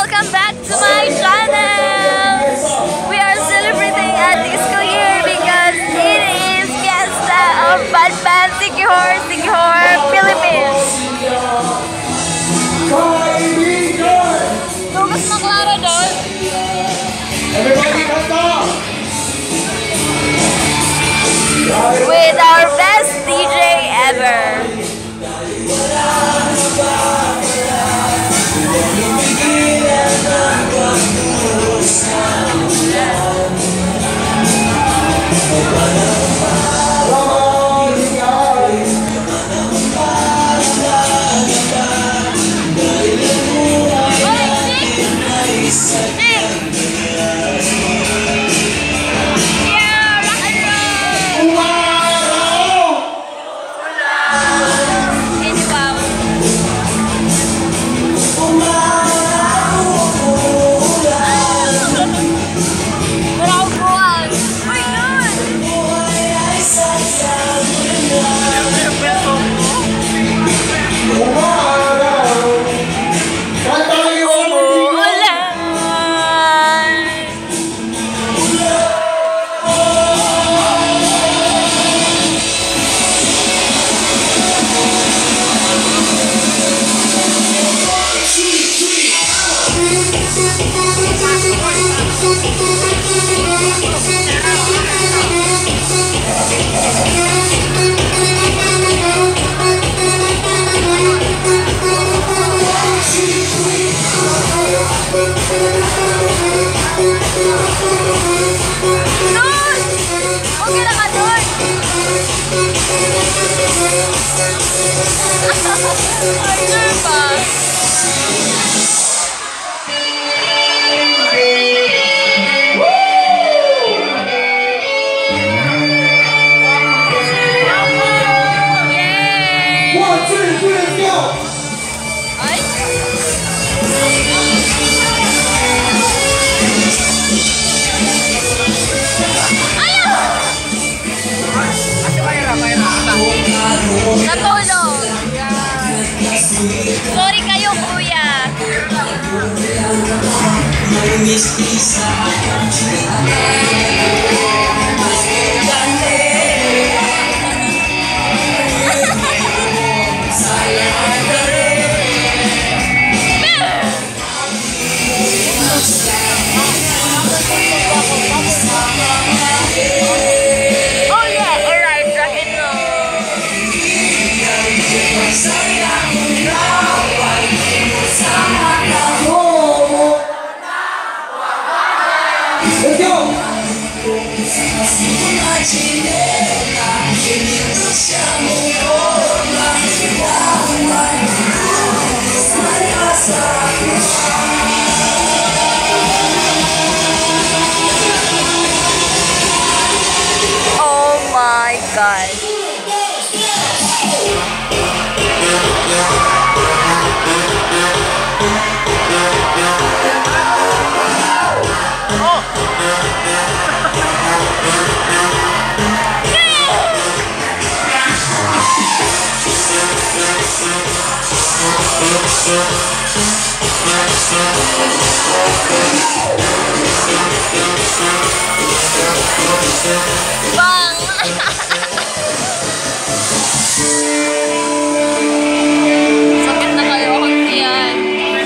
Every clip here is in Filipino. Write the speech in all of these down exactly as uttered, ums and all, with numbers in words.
welcome back to my channel! We are celebrating at Siquijor because it is Fiesta of Batman Siquijor, Siquijor, Philippines! Tugas na Clara doon! Everybody kanta! With our best D J ever! Natulog! Sorry kayo, kuya! Oh yeah, alright, rock and roll! Let's go! Oh my god! Bang! Sakit na kayo, kunti yan.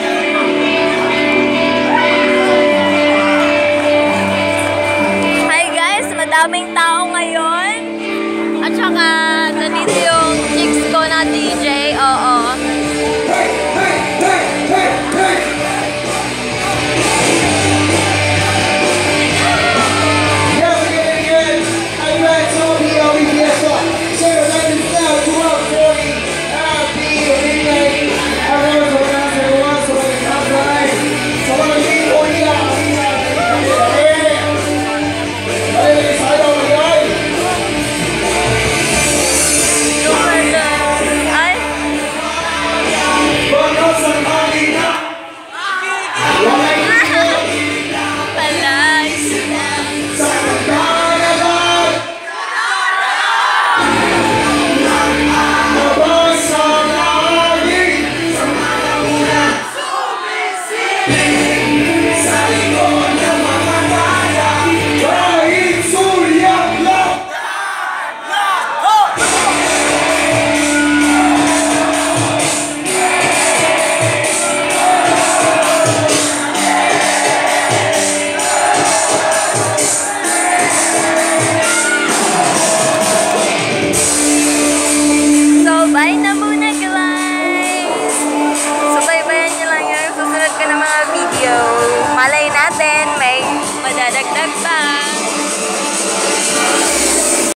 Hi guys, madaming tao ngayon. At saka, nandito yung chicks ko na D J, oo. Yeah.